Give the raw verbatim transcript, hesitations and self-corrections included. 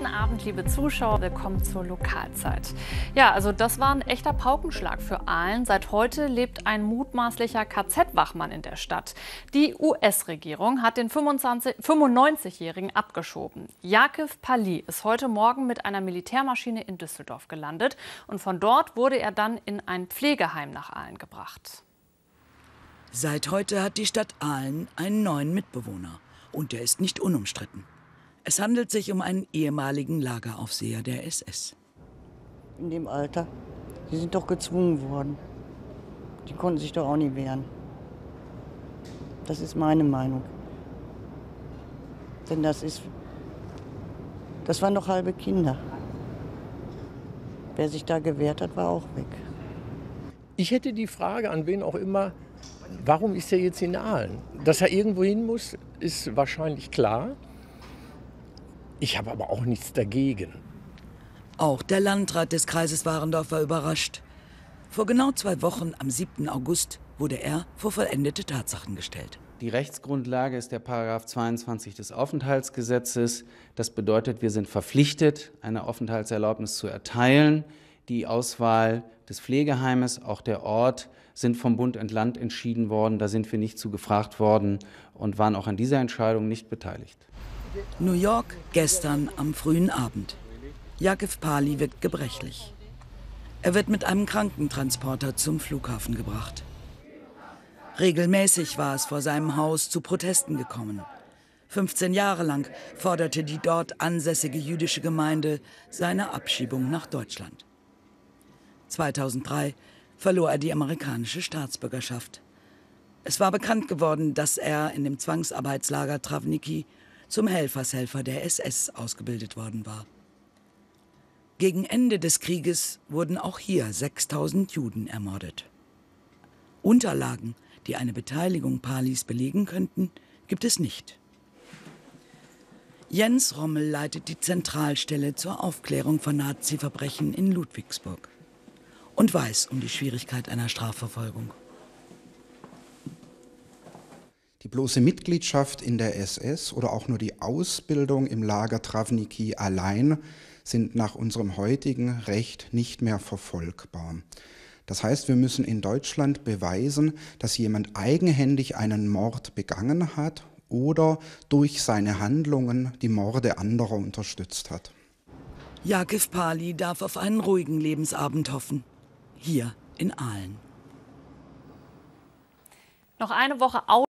Guten Abend, liebe Zuschauer, willkommen zur Lokalzeit. Ja, also das war ein echter Paukenschlag für Aalen. Seit heute lebt ein mutmaßlicher K Z-Wachmann in der Stadt. Die U S-Regierung hat den fünfundneunzigjährigen abgeschoben. Jakif Pali ist heute Morgen mit einer Militärmaschine in Düsseldorf gelandet und von dort wurde er dann in ein Pflegeheim nach Aalen gebracht. Seit heute hat die Stadt Aalen einen neuen Mitbewohner und der ist nicht unumstritten. Es handelt sich um einen ehemaligen Lageraufseher der S S. In dem Alter, die sind doch gezwungen worden. Die konnten sich doch auch nicht wehren. Das ist meine Meinung. Denn das ist, das waren doch halbe Kinder. Wer sich da gewehrt hat, war auch weg. Ich hätte die Frage an wen auch immer, warum ist er jetzt in Aalen? Dass er irgendwo hin muss, ist wahrscheinlich klar. Ich habe aber auch nichts dagegen. Auch der Landrat des Kreises Warendorf war überrascht. Vor genau zwei Wochen, am siebten August, wurde er vor vollendete Tatsachen gestellt. Die Rechtsgrundlage ist der Paragraph zweiundzwanzig des Aufenthaltsgesetzes. Das bedeutet, wir sind verpflichtet, eine Aufenthaltserlaubnis zu erteilen. Die Auswahl des Pflegeheimes, auch der Ort, sind vom Bund und Land entschieden worden. Da sind wir nicht zu gefragt worden und waren auch an dieser Entscheidung nicht beteiligt. New York, gestern am frühen Abend. Jakif Pali wirkt gebrechlich. Er wird mit einem Krankentransporter zum Flughafen gebracht. Regelmäßig war es vor seinem Haus zu Protesten gekommen. fünfzehn Jahre lang forderte die dort ansässige jüdische Gemeinde seine Abschiebung nach Deutschland. zweitausenddrei verlor er die amerikanische Staatsbürgerschaft. Es war bekannt geworden, dass er in dem Zwangsarbeitslager Travniki zum Helfershelfer der S S ausgebildet worden war. Gegen Ende des Krieges wurden auch hier sechstausend Juden ermordet. Unterlagen, die eine Beteiligung Palis belegen könnten, gibt es nicht. Jens Rommel leitet die Zentralstelle zur Aufklärung von Nazi-Verbrechen in Ludwigsburg und weiß um die Schwierigkeit einer Strafverfolgung. Die bloße Mitgliedschaft in der S S oder auch nur die Ausbildung im Lager Travniki allein sind nach unserem heutigen Recht nicht mehr verfolgbar. Das heißt, wir müssen in Deutschland beweisen, dass jemand eigenhändig einen Mord begangen hat oder durch seine Handlungen die Morde anderer unterstützt hat. Jakif Pali darf auf einen ruhigen Lebensabend hoffen. Hier in Aalen. Noch eine Woche